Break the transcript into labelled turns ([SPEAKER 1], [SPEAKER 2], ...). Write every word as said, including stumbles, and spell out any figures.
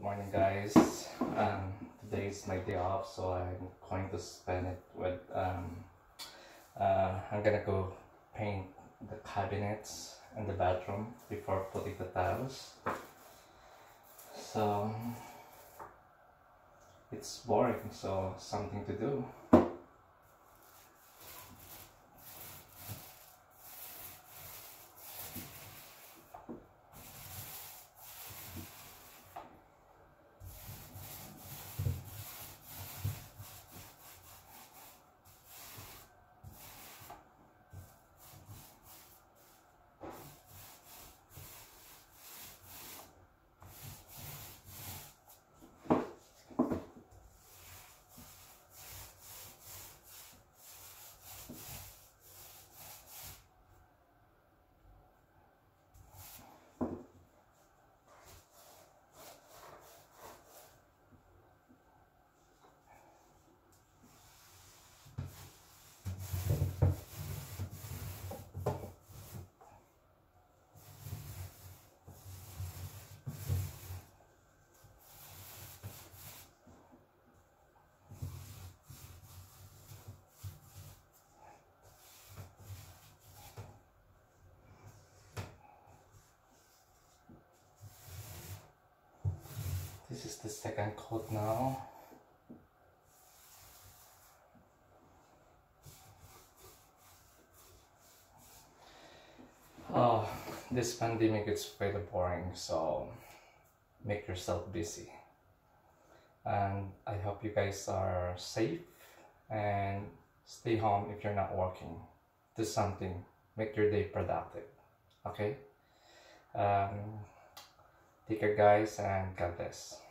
[SPEAKER 1] Morning, guys. Um, today is my day off, so I'm going to spend it with. Um, uh, I'm gonna go paint the cabinets and the bathroom before putting the tiles. So it's boring, so something to do. This is the second coat now. Oh, this pandemic is very boring, so make yourself busy. And I hope you guys are safe and stay home if you're not working. Do something, make your day productive. Okay? Um, take care, guys, and God bless.